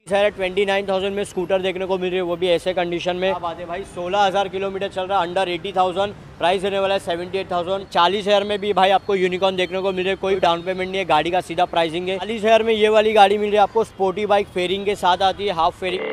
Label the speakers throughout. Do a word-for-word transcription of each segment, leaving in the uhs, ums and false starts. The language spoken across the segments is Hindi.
Speaker 1: सर ट्वेंटी नाइन थाउजेंड में स्कूटर देखने को मिल रही है, वो भी ऐसे कंडीशन में। अब आते भाई सोलह हज़ार किलोमीटर चल रहा है, अंडर एटी थाउजेंड, प्राइस रहने वाला है सेवेंटी एट थाउजेंड। चालीस हज़ार में भी भाई आपको यूनिकॉर्न देखने को मिल रही है, कोई डाउन पेमेंट नहीं है, गाड़ी का सीधा प्राइसिंग है। चालीस हज़ार में ये वाली गाड़ी मिल रही है आपको, स्पोर्टी बाइक फेयरिंग के साथ आती है, हाफ फेयरिंग।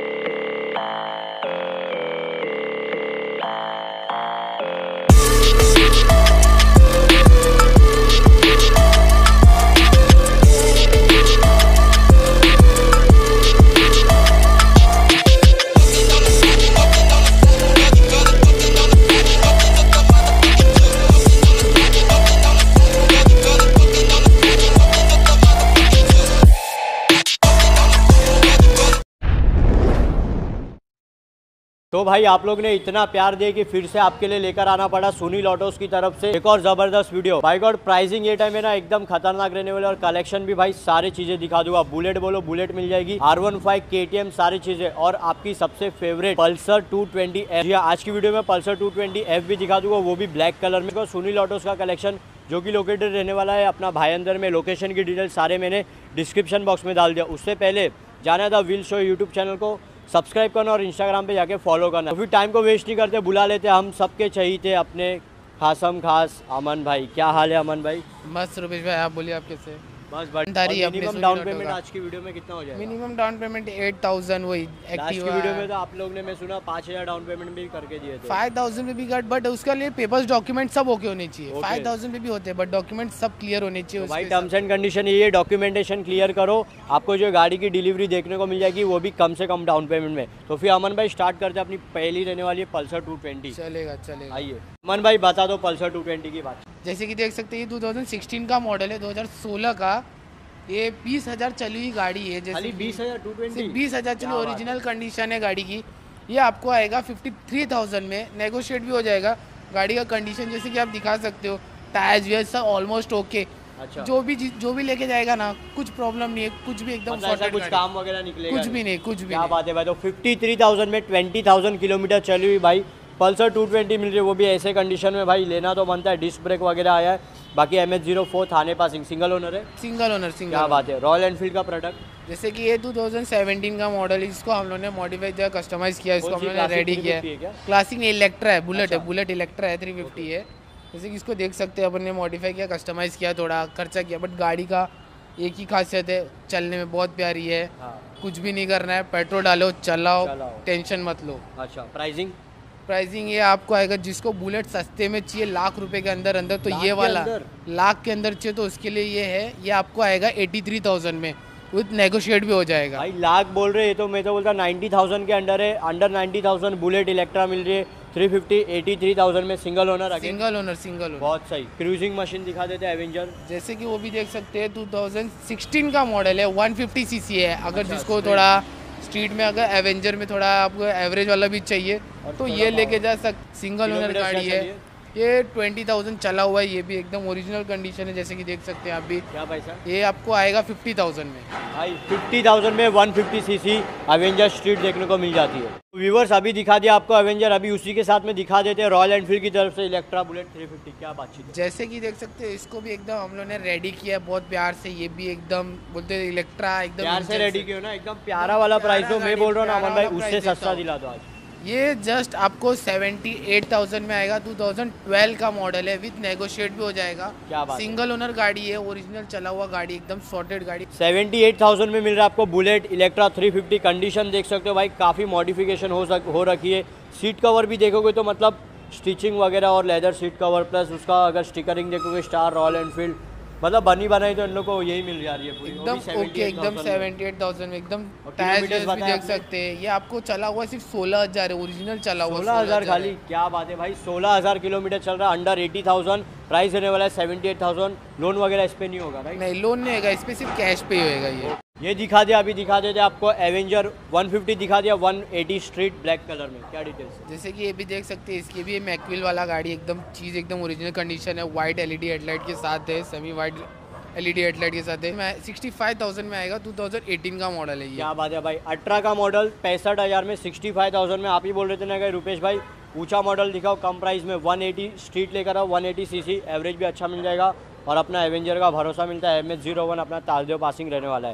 Speaker 1: तो भाई आप लोग ने इतना प्यार दिया कि फिर से आपके लिए लेकर आना पड़ा सुनील ऑटोस की तरफ से एक और जबरदस्त वीडियो। भाई गॉड प्राइसिंग ये टाइम है ना एकदम खतरनाक रहने वाले, और कलेक्शन भी भाई सारी चीजें दिखा दूंगा। बुलेट बोलो बुलेट मिल जाएगी, R one five K T M सारी चीजें, और आपकी सबसे favourite Pulsar two twenty F. आज की वीडियो में पल्सर टू ट्वेंटी एफ भी दिखा दूंगा, वो भी ब्लैक कलर में। सुनील ऑटोस का कलेक्शन जो कि लोकेटेड रहने वाला है अपना भाईंदर में। लोकेशन की डिटेल सारे मैंने डिस्क्रिप्शन बॉक्स में डाल दिया। उससे पहले जाना था व्हील शो यूट्यूब चैनल को सब्सक्राइब करना और इंस्टाग्राम पे जाके फॉलो करना। तो फिर टाइम को वेस्ट नहीं करते, बुला लेते हम सबके चाहिए थे अपने खासम खास अमन भाई। क्या हाल है अमन भाई?
Speaker 2: मस्त रुपेश भाई, आप बोलिए आप कैसे?
Speaker 1: बस मिनिमम डाउन पेमेंट आज की वीडियो में कितना हो जाएगा?
Speaker 2: Minimum down payment eight thousand वही
Speaker 1: आज की वीडियो में तो आप लोग ने मैं सुना पाँच हजार डाउन पेमेंट भी करके दिए थे।
Speaker 2: फाइव थाउजेंड में भी कट, बट उसका लिए पेपर्स डॉक्यूमेंट सब ओके होने चाहिए। फाइव थाउजेंड में भी होते हैं बट डॉक्यूमेंट सब क्लियर होने चाहिए।
Speaker 1: भाई टर्म्स एंड कंडीशन ये डॉक्यूमेंटेशन क्लियर करो, आपको जो गाड़ी की डिलीवरी देखने को मिल जाएगी वो भी कम से कम डाउन पेमेंट में। तो फिर अमन भाई स्टार्ट करते हैं अपनी पहली रहने वाली है पल्सर टू ट्वेंटी।
Speaker 2: चलेगा चलेगा
Speaker 1: आइए अमन भाई बता दो पल्सर टू ट्वेंटी की बात।
Speaker 2: जैसे कि देख सकते हैं ये टू थाउजेंड सिक्सटीन का मॉडल है, दो हज़ार सोलह का। ये बीस हजार चली हुई गाड़ी है, जैसे
Speaker 1: बीस हजार टू ट्वेंटी
Speaker 2: बीस हजार चली, ओरिजिनल कंडीशन है गाड़ी की। ये आपको आएगा फिफ्टी थ्री थाउजेंड में, नेगोशिएट भी हो जाएगा। गाड़ी का कंडीशन जैसे कि आप दिखा सकते हो, टायर्स वीयर्स सब ऑलमोस्ट ओके। अच्छा। जो भी जो भी लेके जाएगा ना कुछ प्रॉब्लम नहीं है, कुछ भी एकदम
Speaker 1: मतलब कुछ काम वगैरह निकलेगा
Speaker 2: कुछ भी नहीं, कुछ भी
Speaker 1: क्या बात है भाई। तो फिफ्टी थ्री थाउजेंड में ट्वेंटी थाउजेंड किलोमीटर चली हुई भाई पल्सर टू ट्वेंटी मिल रही है, वो भी ऐसे कंडीशन में। भाई लेना तो बनता है, डिस्क ब्रेक वगैरह आया है, बाकी M H zero four Thane passing, single owner है।
Speaker 2: सिंगल ओनर सिंगल
Speaker 1: क्या बात है। रॉयल एनफील्ड का प्रोडक्ट
Speaker 2: जैसे कि ये टू थाउजेंड सेवेंटीन का मॉडल है, इसको हम लोगों ने मॉडिफाई किया, कस्टमाइज किया, इसको हम लोगों ने रेडी किया है। क्लासिक इलेक्ट्रा है, बुलेट है, बुलेट इलेक्ट्रा है, थ्री फिफ्टी है। जैसे कि इसको देख सकते हैं अपन ने मॉडिफाई किया, कस्टमाइज किया, थोड़ा खर्चा किया, बट गाड़ी का एक ही खासियत है, चलने में बहुत प्यारी है। कुछ भी नहीं करना है, पेट्रोल डालो चलाओ, टेंशन मत लो।
Speaker 1: अच्छा प्राइसिंग
Speaker 2: प्राइसिंग ये आपको आएगा, जिसको बुलेट सस्ते में चाहिए लाख रुपए के अंदर अंदर, तो ये वाला लाख के अंदर चाहिए तो उसके लिए ये है। ये आपको आएगा एटी थ्री थाउजेंड में, विद नेगोशिएट भी हो जाएगा।
Speaker 1: भाई लाख बोल रहे हैं तो मैं तो बोलता नाइन्टी थाउजेंड के अंडर है, under ninety thousand bullet Electra मिल रही है, three fifty eighty three thousand में single owner.
Speaker 2: Single owner single owner
Speaker 1: बहुत सही। क्रूजिंग मशीन दिखा देते हैं एवेंजर,
Speaker 2: जैसे कि वो भी देख सकते हैं टू थाउजेंड सिक्सटीन का मॉडल है, वन फिफ्टी सीसी है। अगर अच्छा, जिसको थोड़ा स्ट्रीट में अगर एवेंजर में थोड़ा आपको एवरेज वाला भी चाहिए तो ये लेके जा सक। सिंगल ओनर गाड़ी है, ये ट्वेंटी थाउजेंड चला हुआ है, ये भी एकदम ओरिजिनल कंडीशन है। जैसे कि देख सकते हैं आप भी।
Speaker 1: क्या पैसा?
Speaker 2: ये आपको आएगा फिफ्टी थाउजेंड में।
Speaker 1: भाई फिफ्टी थाउजेंड में one fifty CC Avenger street देखने को मिल जाती है। व्यूवर्स अभी दिखा दिया आपको एवेंजर, अभी उसी के साथ में दिखा देते हैं रॉयल एनफील्ड की तरफ से इलेक्ट्रा बुलेट थ्री फिफ्टी। क्या बातचीत है।
Speaker 2: जैसे कि देख सकते हैं इसको भी एकदम हम लोगों ने रेडी किया है बहुत प्यार से। ये भी एकदम बोलते हैं इलेक्ट्रा एकदम
Speaker 1: प्यार से रेडी किया ना, एकदम प्यारा वाला प्राइस हो। मैं बोल रहा हूँ ना अमन भाई उससे सस्ता दिला दो आज।
Speaker 2: ये जस्ट आपको सेवेंटी एट थाउजेंड में आएगा, टू थाउजेंड ट्वेल्व का मॉडल है, विद नेगोशिएट भी हो जाएगा।
Speaker 1: क्या बात।
Speaker 2: सिंगल ओनर गाड़ी है, ओरिजिनल चला हुआ गाड़ी, एकदम सॉर्टेड गाड़ी।
Speaker 1: सेवेंटी एट थाउजेंड में मिल रहा है आपको bullet Electra three fifty. Condition देख सकते हो भाई, काफ़ी मॉडिफिकेशन हो सक हो रखी है। सीट कवर भी देखोगे तो मतलब स्टिचिंग वगैरह और लेदर सीट कवर, प्लस उसका अगर स्टिकरिंग देखोगे स्टार रॉयल एनफील्ड, मतलब बनी बनाई तो इन लोग को यही मिल रही है पूरी।
Speaker 2: एकदम ओके, एकदम सेवेंटी एट थाउजेंड में एकदम। टायर्स भी देख सकते हैं, ये आपको चला हुआ सिर्फ सोलह हजार है, ओरिजिनल चला हुआ
Speaker 1: सोलह हजार खाली। क्या बात है भाई, सोलह हजार किलोमीटर चल रहा है, अंडर एटी थाउजेंड, प्राइस रहने वाला है सेवेंटी एट थाउजेंड। लोन वगैरह इस पे नहीं होगा राइट?
Speaker 2: नहीं लोन नहीं होगा, इस पे सिर्फ कैश पे ही होगा। ये
Speaker 1: ये दिखा दिया, अभी दिखा देते आपको एवेंजर वन फिफ्टी दिखा दिया, one eighty street black colour में। क्या डिटेल्स?
Speaker 2: जैसे कि ये भी देख सकते हैं, इसकी भी मैकविल वाला गाड़ी, एकदम चीज़ एकदम ओरिजिनल कंडीशन है। वाइट एलईडी हेडलाइट के साथ है, सेमी वाइट एलईडी हेडलाइट के साथ है। मैं सिक्सटी फाइव थाउजेंड में आएगा, टू थाउजेंड एटीन का मॉडल है ये।
Speaker 1: क्या बात है भाई, अठारह का मॉडल पैंसठ हज़ार में, सिक्सटी फाइव थाउजेंड में। आप ही बोल रहे थे ना कि रुपेश भाई ऊंचा मॉडल दिखाओ कम प्राइस में, वन एटी स्ट्रीट लेकर आओ, वन एटी सीसी, एवरेज भी अच्छा मिल जाएगा और अपना एवेंजर का भरोसा मिलता है। एम एच जीरो वन अपना तालदेव पासिंग रहने वाला है।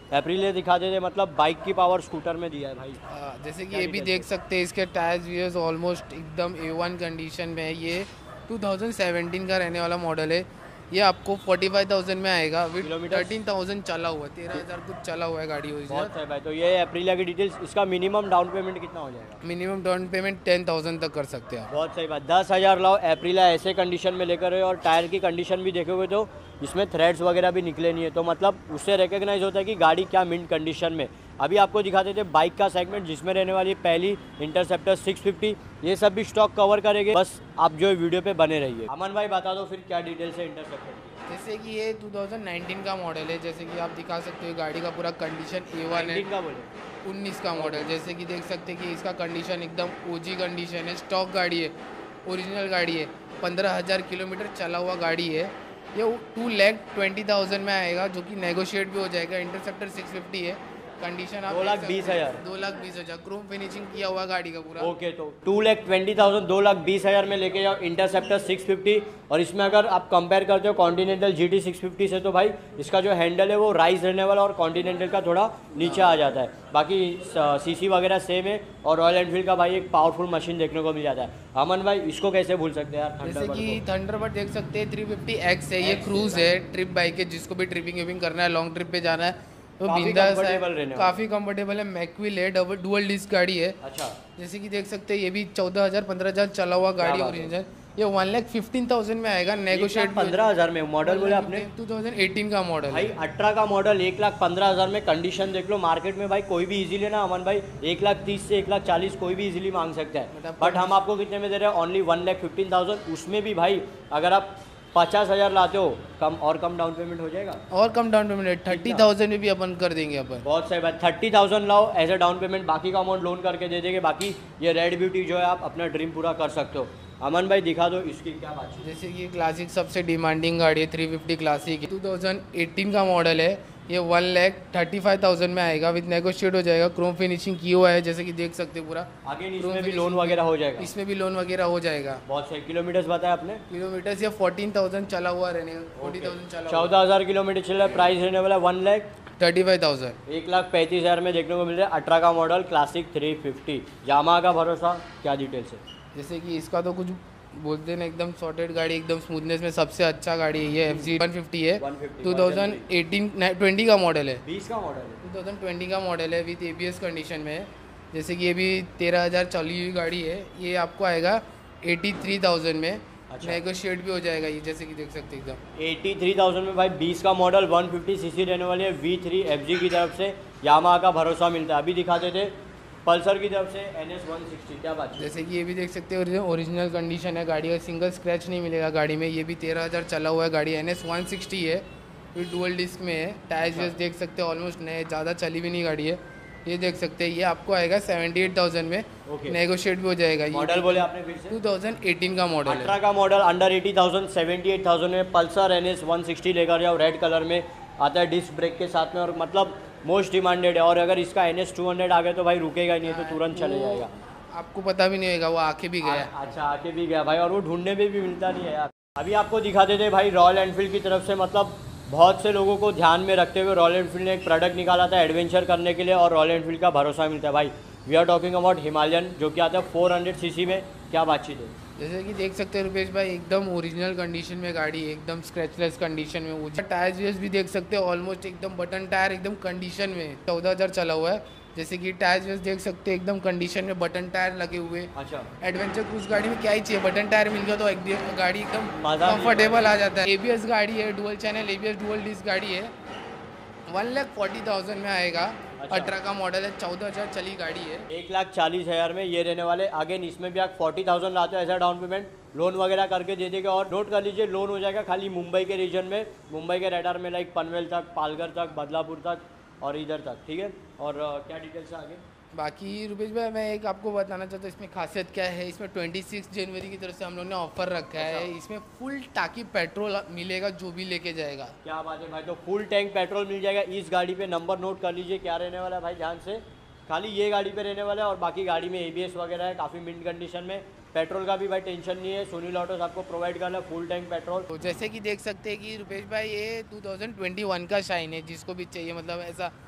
Speaker 1: एप्रिलिया दिखा देते, मतलब बाइक की पावर स्कूटर में दिया है भाई।
Speaker 2: आ, जैसे कि ये भी देख सकते हैं, इसके टायर्स व्हील्स ऑलमोस्ट एकदम ए वन कंडीशन में है। ये टू थाउजेंड सेवेंटीन का रहने वाला मॉडल है। ये आपको फोर्टी फाइव थाउजेंड में आएगा विद थर्टीन थाउजेंड चला हुआ है, तेरह हज़ार कुछ चला हुआ है गाड़ी।
Speaker 1: बहुत है भाई। तो ये एप्रिलिया की डिटेल्स, इसका मिनिमम डाउन पेमेंट कितना हो जाएगा?
Speaker 2: Minimum down payment ten thousand तक कर सकते हैं आप।
Speaker 1: बहुत सही बात। दस हज़ार लाओ, एप्रिलिया ऐसे कंडीशन में लेकर आए और टायर की कंडीशन भी देखोगे तो इसमें थ्रेड्स वगैरह भी निकले नहीं है, तो मतलब उससे रिकग्नाइज होता है कि गाड़ी क्या मिंट कंडीशन में। अभी आपको दिखा देते बाइक का सेगमेंट, जिसमें रहने वाली पहली इंटरसेप्टर सिक्स फिफ्टी, ये सब भी स्टॉक कवर करेंगे, बस आप जो वीडियो पे बने रहिए। अमन भाई बता दो फिर क्या डिटेल्स है इंटरसेप्टर की।
Speaker 2: जैसे कि ये टू थाउजेंड नाइनटीन का मॉडल है, जैसे कि आप दिखा सकते हो गाड़ी का पूरा कंडीशन ए वन है।
Speaker 1: का बोले
Speaker 2: उन्नीस का मॉडल, जैसे कि देख सकते हैं कि इसका कंडीशन एकदम ओजी कंडीशन है, स्टॉक गाड़ी है, ओरिजिनल गाड़ी है, पंद्रह हज़ार किलोमीटर चला हुआ गाड़ी है। ये टू लैख ट्वेंटी थाउजेंड में आएगा, जो कि नेगोशिएट भी हो जाएगा। इंटरसेप्टर सिक्स फिफ्टी है, कंडीशन आप
Speaker 1: दो लाख बीस हजार
Speaker 2: दो लाख बीस हजार क्रोम फिनिशिंग किया हुआ गाड़ी का पूरा।
Speaker 1: ओके, तो टू लैख ट्वेंटी थाउजेंड दो लाख बीस हज़ार में लेके जाओ इंटरसेप्टर सिक्स फिफ्टी। और इसमें अगर आप कंपेयर करते हो Continental G T six fifty से, तो भाई इसका जो हैंडल है वो राइज रहने वाला और कॉन्टिनेंटल का थोड़ा नीचे आ जाता है। बाकी सीसी वगैरह सेम है और रॉयल एनफील्ड का भाई एक पावरफुल मशीन देखने को मिल जाता है। अमन भाई इसको कैसे भूल सकते हैं यार?
Speaker 2: जैसे कि थंडरबर्ड देख सकते हैं, थ्री फिफ्टी एक्स है, ये क्रूज है, ट्रिप बाइक है, जिसको भी ट्रिपिंग विपिंग करना है, लॉन्ग ट्रिप पे जाना है तो बिंदास है, काफी कंफर्टेबल है। मैक्विल है, डबल डुअल डिस्क गाड़ी है।
Speaker 1: अच्छा,
Speaker 2: जैसे कि देख सकते हैं ये भी चौदह हजार पंद्रह हजार चला हुआ गाड़ी ओरिजिनल। ये वन लाख फिफ्टीन थाउजेंड में आएगा, नेगोशिएट
Speaker 1: पंद्रह हजार में। मॉडल बोले आपने
Speaker 2: टू थाउजेंड एटीन का मॉडल
Speaker 1: भाई, अठारह का मॉडल एक लाख पंद्रह हजार में। कंडीशन देख लो, मार्केट में भाई कोई भी इजीली ना अमन भाई एक लाख तीस से एक लाख चालीस कोई भी इजीली मांग सकता है, बट हम आपको कितने में दे रहे हैं? Only one lakh fifteen thousand. उसमें भी भाई अगर आप पचास हजार लाते हो कम और कम डाउन पेमेंट हो जाएगा,
Speaker 2: और कम डाउन पेमेंट है, थर्टी थाउजेंड में भी अपन कर देंगे अपन।
Speaker 1: बहुत सही बात। थर्टी थाउजेंड लाओ एज ए डाउन पेमेंट, बाकी का अमाउंट लोन करके दे देंगे। बाकी ये रेड ब्यूटी जो है आप अपना ड्रीम पूरा कर सकते हो। अमन भाई दिखा दो इसकी क्या बात है।
Speaker 2: जैसे कि क्लासिक सबसे डिमांडिंग गाड़ी है, three fifty classic two thousand eighteen का मॉडल है। ये one lakh thirty five thousand में आएगा, विद नेगोशिएट हो जाएगा। क्रोम फिनिशिंग की हुआ है, जैसे कि देख सकते हैं पूरा।
Speaker 1: आगे इसमें भी लोन वगैरह हो जाएगा,
Speaker 2: इसमें भी लोन वगैरह हो जाएगा।
Speaker 1: बहुत सही। किलोमीटर्स बताया आपने?
Speaker 2: किलोमीटर्स ये फोर्टीन थाउजेंड चला हुआ रहने, फोर्टी थाउजेंड चला
Speaker 1: चौदह हजार किलोमीटर चल रहा है। प्राइस रहने वाला one lakh
Speaker 2: thirty five thousand
Speaker 1: एक लाख पैंतीस हज़ार में देखने को मिल रहा है। अठारह का model classic three fifty, Yamaha का भरोसा, क्या डिटेल्स है?
Speaker 2: जैसे कि इसका तो कुछ बोलते हैं ना, एकदम सॉर्टेड गाड़ी, एकदम स्मूथनेस में सबसे अच्छा गाड़ी है ये। एफ जी वन फिफ्टी है, टू थाउजेंड एटीन ट्वेंटी का मॉडल है,
Speaker 1: बीस का मॉडल है,
Speaker 2: टू थाउजेंड ट्वेंटी का मॉडल है, with A B S condition में है। जैसे कि ये भी तेरह हज़ार चली हुई गाड़ी है। ये आपको आएगा एटी थ्री थाउजेंड में,
Speaker 1: अच्छा।
Speaker 2: नेगोशिएट भी हो जाएगा ये, जैसे कि देख सकते हैं एकदम
Speaker 1: एटी थ्री थाउजेंड में भाई। बीस का मॉडल, वन फिफ्टी सीसी रहने वाली है। वी थ्री एफ जी की तरफ से यामाहा का भरोसा मिलता है। अभी दिखाते थे पल्सर की तरफ से एन एस वन सिक्सटी, क्या बात है?
Speaker 2: जैसे कि ये भी देख सकते हैं ओरिजिनल कंडीशन है गाड़ी का, सिंगल स्क्रैच नहीं मिलेगा गाड़ी में। ये भी तेरह हज़ार चला हुआ है गाड़ी, एन एस वन सिक्सटी है, फिर डुअल डिस्क में है। टायर्स वेस देख सकते हैं ऑलमोस्ट नए, ज़्यादा चली भी नहीं गाड़ी है। ये देख सकते हैं, ये आपको आएगा सेवेंटी एट थाउजेंड में, नेगोशिएट भी हो जाएगा।
Speaker 1: मॉडल बोले आपने फिर से?
Speaker 2: टू थाउजेंड एटीन का मॉडल है।
Speaker 1: अठारह का model, under eighty thousand, seventy eight thousand में Pulsar N S one sixty लेकर जाओ। रेड कलर में आता है, डिस्क ब्रेक के साथ में, और मतलब मोस्ट डिमांडेड है। और अगर इसका एन एस टू हंड्रेड आ गया तो भाई रुकेगा ही नहीं, तो तुरंत चले जाएगा।
Speaker 2: आपको पता भी नहीं होगा, वो आके भी गया।
Speaker 1: अच्छा, आके भी गया भाई, और वो ढूंढने में भी मिलता नहीं है यार। अभी आपको दिखा देते भाई रॉयल एनफील्ड की तरफ से, मतलब बहुत से लोगों को ध्यान में रखते हुए रॉयल एनफील्ड ने एक प्रोडक्ट निकाला था एडवेंचर करने के लिए, और रॉयल एनफील्ड का भरोसा मिलता है भाई। We are talking about Himalayan, जो कि आता है फोर हंड्रेड सीसी में। क्या बातचीत है?
Speaker 2: जैसे कि देख सकते हैं रुपेश भाई, एकदम ओरिजिनल कंडीशन में गाड़ी है, एकदम स्क्रैचलेस कंडीशन में। टायर्स व्हील्स भी देख सकते हैं ऑलमोस्ट एकदम बटन टायर, एकदम कंडीशन में। चौदह हज़ार चला हुआ है। जैसे कि टायर्स व्हील्स देख सकते हैं एकदम कंडीशन में, बटन टायर लगे हुए।
Speaker 1: अच्छा,
Speaker 2: एडवेंचर क्रूज गाड़ी में क्या ही चाहिए, बटन टायर मिल गया तो एक गाड़ी एकदम कंफर्टेबल आ जाता है। एबीएस गाड़ी है, dual channel ABS dual disc गाड़ी है। वन लाख फोर्टी थाउजेंड में आएगा।
Speaker 1: अच्छा।
Speaker 2: अठारह का मॉडल है, चौदह हज़ार चली गाड़ी है।
Speaker 1: एक लाख चालीस हज़ार में ये रहने वाले। अगेन इसमें भी आप फोर्टी थाउजेंड लाते हो, ऐसा डाउन पेमेंट लोन वगैरह करके दे देगा। और नोट कर लीजिए, लोन हो जाएगा खाली मुंबई के रीजन में, मुंबई के रेडार में, लाइक पनवेल तक, पालघर तक, बदलापुर तक और इधर तक, ठीक है। और uh, क्या डिटेल्स है आगे?
Speaker 2: बाकी रुपेश भाई मैं एक आपको बताना चाहता हूँ, इसमें खासियत क्या है। इसमें छब्बीस जनवरी की तरफ से हम लोग ने ऑफर रखा है। इसमें फुल टाकी पेट्रोल मिलेगा जो भी लेके जाएगा। क्या
Speaker 1: बात है भाई, तो फुल टैंक पेट्रोल मिल जाएगा इस गाड़ी पे। नंबर नोट कर लीजिए क्या रहने वाला है भाई, ध्यान से। खाली ये गाड़ी पे रहने वाला है, और बाकी गाड़ी में एबीएस वगैरह है, काफ़ी मिंट कंडीशन में। पेट्रोल का भी भाई टेंशन नहीं है, सोनी लॉटोस आपको प्रोवाइड कर रहा है फुल टैंक पेट्रोल।
Speaker 2: तो जैसे कि देख सकते हैं कि रुपेश भाई, ये टू थाउजेंड ट्वेंटी वन का शाइन है, जिसको भी चाहिए मतलब ऐसा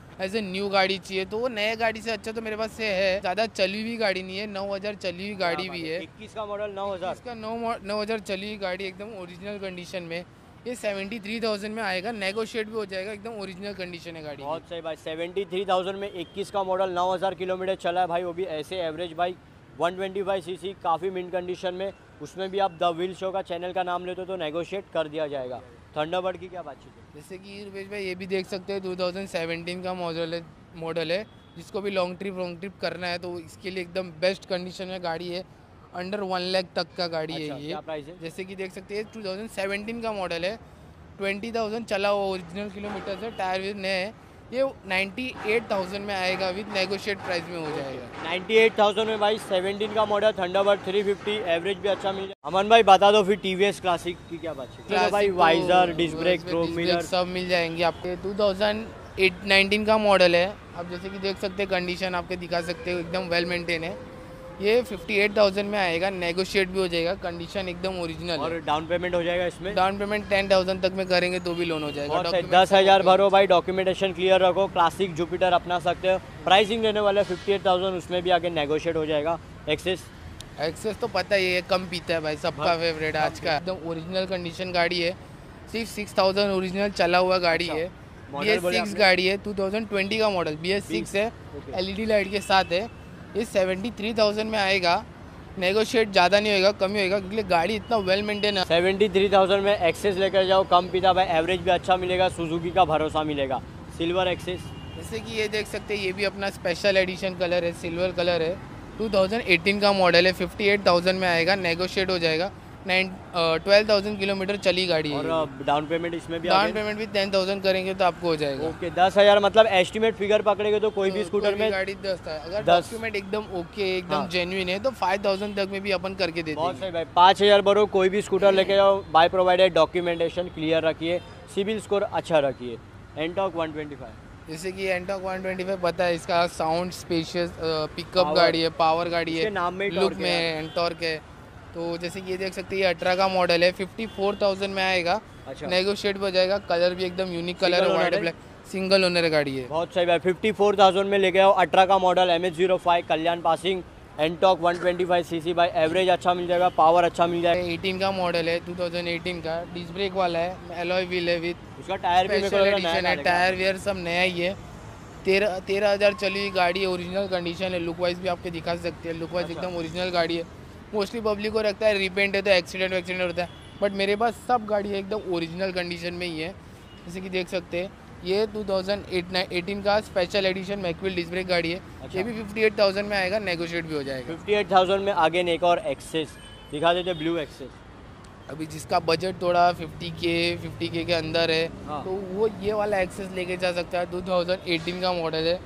Speaker 2: एज ए न्यू गाड़ी चाहिए तो वो नए गाड़ी से अच्छा तो मेरे पास से है, ज़्यादा चली हुई गाड़ी नहीं है, नौ हज़ार चली हुई गाड़ी भी है।
Speaker 1: इक्कीस का मॉडल नौ हज़ार
Speaker 2: इसका नौ नौ हज़ार चली हुई गाड़ी एकदम ओरिजिनल कंडीशन में, ये सेवेंटी थ्री थाउजेंड में आएगा, नेगोशिएट भी हो जाएगा, एकदम ओरिजिनल कंडीशन है गाड़ी।
Speaker 1: बहुत सही भाई, सेवेंटी थ्री थाउजेंड में इक्कीस का मॉडल नौ हज़ार किलोमीटर चला है भाई, वो भी ऐसे average bike one twenty five CC, काफ़ी मिंट कंडीशन में। उसमें भी आप द व्हील शो का चैनल का नाम लेते हो तो नेगोशिएट कर दिया जाएगा। थंडरबर्ड की क्या बातचीत है?
Speaker 2: जैसे कि रुपेश भाई ये भी देख सकते हैं, टू थाउजेंड सेवेंटीन का मॉडल है मॉडल है जिसको भी लॉन्ग ट्रिप लॉन्ग ट्रिप करना है तो इसके लिए एकदम बेस्ट कंडीशन में गाड़ी है, अंडर वन लाख तक का गाड़ी
Speaker 1: अच्छा,
Speaker 2: है ये।
Speaker 1: क्या प्राइस है?
Speaker 2: जैसे कि देख सकते हैं टू थाउजेंड सेवेंटीन का मॉडल है, ट्वेंटी थाउजेंड चला हुआ ओरिजिनल किलोमीटर है, टायर विद नए हैं, ये नाइन्टी एट थाउजेंड में आएगा, विद नेगोशिएट प्राइस में हो जाएगा।
Speaker 1: नाइन्टी एट थाउजेंड में भाई सेवेंटीन का model Thunderbird three fifty, average भी अच्छा मिल जाए। अमन भाई बता दो फिर टीवीएस क्लासिक की क्या बात है? भाई visor, disc brake, chrome mirror
Speaker 2: सब मिल जाएंगे आपके। टू थाउजेंड नाइनटीन का मॉडल है, आप जैसे कि देख सकते हैं कंडीशन आपके दिखा सकते हो, एकदम वेल मेंटेन है, ये फिफ्टी एट थाउजेंड में आएगा, नेगोशिएट भी हो जाएगा, कंडीशन एकदम ओरिजिनल
Speaker 1: और
Speaker 2: है।
Speaker 1: डाउन पेमेंट हो जाएगा इसमें?
Speaker 2: डाउन पेमेंट टेन थाउजेंड तक में करेंगे तो भी लोन हो जाएगा।
Speaker 1: दस हज़ार भरो भाई, डॉक्यूमेंटेशन क्लियर रखो, क्लासिक जुपिटर अपना सकते हो। प्राइसिंग रहने वाला है फिफ्टी एट थाउजेंड, उसमें भी आगे नेगोशिएट हो जाएगा। एक्सेस
Speaker 2: एक्सेस तो पता ही है, कम पीता है भाई, सबका फेवरेट आज का, एकदम ओरिजिनल कंडीशन गाड़ी है, सिर्फ सिक्स थाउजेंड ओरिजिनल चला हुआ गाड़ी है, बी एस सिक्स गाड़ी है, टू थाउजेंड ट्वेंटी का मॉडल, बी एस सिक्स है, एलईडी लाइट के साथ है, ये सेवेंटी थ्री थाउजेंड में आएगा, नेगोशिएट ज़्यादा नहीं होएगा, कम ही होएगा क्योंकि गाड़ी इतना वेल मेंटेन है।
Speaker 1: सेवेंटी थ्री थाउजेंड में एक्सेस लेकर जाओ, कम पीता भाई, एवरेज भी अच्छा मिलेगा, सुजुकी का भरोसा मिलेगा। सिल्वर एक्सेस
Speaker 2: जैसे कि ये देख सकते हैं, ये भी अपना स्पेशल एडिशन कलर है, सिल्वर कलर है, टू थाउजेंड एटीन का मॉडल है, फिफ्टी एट थाउजेंड में आएगा, नेगोशिएट हो जाएगा, नाइन ट्वेल्व थाउजेंड किलोमीटर चली गाड़ी है।
Speaker 1: और डाउन पेमेंट इसमें भी
Speaker 2: डाउन पेमेंट भी टेन थाउजेंड करेंगे तो आपको हो जाएगा।
Speaker 1: ओके, दस हज़ार मतलब एस्टिमेट फिगर पकड़ेंगे तो कोई भी स्कूटर में
Speaker 2: गाड़ी दस है, अगर डॉक्यूमेंट एकदम ओके एकदम जेन्युइन है तो फाइव थाउजेंड तक में भी अपन करके देते हैं।
Speaker 1: बहुत सही भाई, पाँच हज़ार भरो, कोई भी स्कूटर लेके जाओ, बाय प्रोवाइडेड, डॉक्यूमेंटेशन क्लियर रखिए, सिविल स्कोर अच्छा रखिए। एंटॉक वन ट्वेंटी फाइव,
Speaker 2: जैसे कि एंटॉक वन ट्वेंटी फाइव पता है, इसका साउंड स्पेशियस पिकअप गाड़ी है, पावर गाड़ी है,
Speaker 1: नाम में
Speaker 2: लुक में एंटॉर्क है। तो जैसे कि ये देख सकते हैं, ये अठारह का मॉडल है, फिफ्टी फोर थाउजेंड में आएगा,
Speaker 1: अच्छा।
Speaker 2: नेगोशिएट हो जाएगा, कलर भी एकदम यूनिक कलर है, वाइट ब्लैक, सिंगल ओनर गाड़ी है।
Speaker 1: बहुत सही भाई, फिफ्टी फोर थाउजेंड में लेके आओ, अठारह का model, M H zero five, Kalyan passing, NTorq one twenty five CC भाई, एवरेज अच्छा मिल जाएगा, पावर अच्छा मिल जाएगा।
Speaker 2: एटीन का मॉडल है, टू थाउजेंड एटीन का, डिस्क ब्रेक वाला है, एलॉय व्हील है, विद
Speaker 1: उसका टायर भी मेरे को लग रहा है नया
Speaker 2: है, टायर वेयर सब नया ही है, तेरह तेरह हज़ार चली हुई गाड़ी है, ओरिजिनल कंडीशन है, लुक वाइज भी आपके दिखा सकते हैं, लुक वाइज एकदम ओरिजिनल गाड़ी है। मोस्टली पब्लिक को रखता है रिपेंट है तो एक्सीडेंट एक्सीडेंट होता है, बट मेरे पास सब गाड़ी एकदम ओरिजिनल कंडीशन में ही है। जैसे कि देख सकते हैं, ये टू थाउजेंड एटीन का special edition mag wheel disc brake गाड़ी है, अच्छा। ये भी फिफ्टी एट थाउजेंड में आएगा, नेगोशिएट भी हो जाएगा।
Speaker 1: फिफ्टी एट थाउजेंड में आगे एक और एक्सेस दिखा देते, ब्लू एक्सेस।
Speaker 2: अभी जिसका बजट थोड़ा फिफ्टी के फिफ्टी के के अंदर है, हाँ। तो वो ये वाला एक्सेस लेके जा सकता है, टू थाउजेंड एटीन का मॉडल है,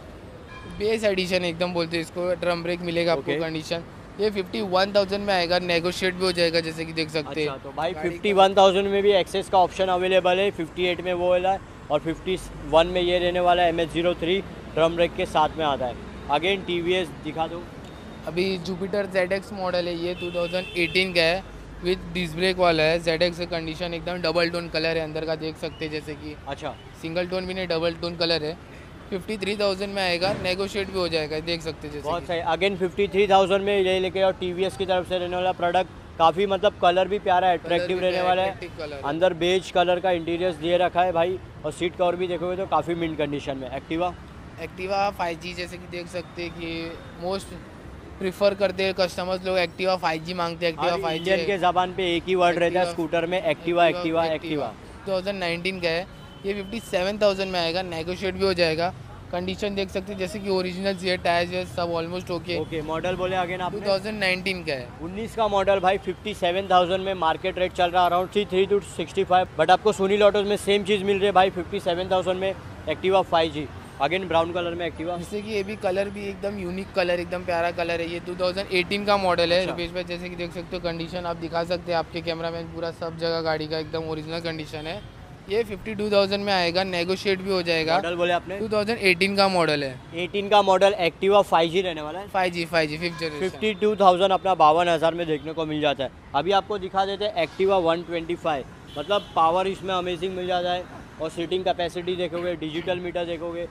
Speaker 2: बेस एडिशन एकदम बोलते हैं इसको, ड्रम ब्रेक मिलेगा आपको कंडीशन, ये फिफ्टी वन थाउजेंड में आएगा, नेगोशिएट भी हो जाएगा, जैसे कि देख सकते हैं।
Speaker 1: अच्छा, तो भाई फिफ्टी वन थाउजेंड में भी एक्सेस का ऑप्शन अवेलेबल है, फिफ्टी एट में वो वाला है, और फिफ्टी वन में ये रहने वाला है, M H zero three drum brake के साथ में आता है। अगेन टीवीएस दिखा दो,
Speaker 2: अभी जुपिटर जेड एक्स मॉडल है, ये टू थाउजेंड एटीन का है, विद डिस्क ब्रेक वाला है, जेड एक्स का कंडीशन एकदम डबल टोन कलर है, अंदर का देख सकते हैं, जैसे कि
Speaker 1: अच्छा
Speaker 2: सिंगल टोन भी नहीं, डबल टोन कलर है, फिफ्टी थ्री थाउजेंड में आएगा, नेगोशिएट भी हो जाएगा, देख सकते हैं।
Speaker 1: बहुत सही, अगेन फिफ्टी थ्री थाउजेंड में ये लेके और टीवीएस की तरफ से रहने वाला प्रोडक्ट, काफ़ी मतलब कलर भी प्यारा है, अट्रैक्टिव रहने वाला है, अंदर बेज कलर का इंटीरियर्स दिए रखा है भाई, और सीट कवर भी देखोगे तो काफ़ी मिंट कंडीशन में। एक्टिवा
Speaker 2: एक्टिवा फाइव जी, जैसे कि देख सकते हैं कि मोस्ट प्रीफर करते हैं कस्टमर्स लोग, एक्टिवा फाइव जी मांगते हैं, एक्टिवा फाइव जी
Speaker 1: के ज़बान पे एक ही वर्ड रहता है स्कूटर में, Activa Activa Activa.
Speaker 2: Two thousand nineteen का है, ये फिफ्टी सेवन थाउजेंड में आएगा, नेगोशिएट भी हो जाएगा, कंडीशन देख सकते हैं जैसे कि ओरिजिनल है, टायर्स सब ऑलमोस्ट ओके।
Speaker 1: ओके, मॉडल बोले आगे ना,
Speaker 2: टू थाउजेंड नाइनटीन का है,
Speaker 1: उन्नीस का मॉडल भाई, फिफ्टी सेवन थाउजेंड में मार्केट रेट चल रहा है around three three two sixty five, but आपको सुनील ऑटोज में सेम चीज़ मिल रही है भाई, फिफ्टी सेवन थाउजेंड में Activa five G. Again brown colour में एक्टिवा,
Speaker 2: जैसे कि ये भी कलर भी एकदम यूनिक कलर, एकदम प्यारा कलर है, ये टू थाउजेंड एटीन का मॉडल है। रुपेश भाई जैसे कि देख सकते हो, कंडीशन आप दिखा सकते हैं, आपके कैमरामैन पूरा सब जगह गाड़ी का एकदम ओरिजिनल कंडीशन है, ये फिफ्टी टू थाउजेंड में आएगा, नेगोशिएट भी हो जाएगा।
Speaker 1: मॉडल बोले आपने
Speaker 2: टू थाउजेंड एटीन का मॉडल है,
Speaker 1: एटीन का मॉडल, एक्टिवा फाइव जी रहने वाला है,
Speaker 2: five G five G fifth generation,
Speaker 1: fifty two thousand अपना बावन हज़ार में देखने को मिल जाता है। अभी आपको दिखा देते हैं एक्टिवा वन ट्वेंटी फाइव, मतलब पावर इसमें अमेजिंग मिल जाता है, और सीटिंग कैपेसिटी देखोगे, डिजिटल मीटर देखोगे,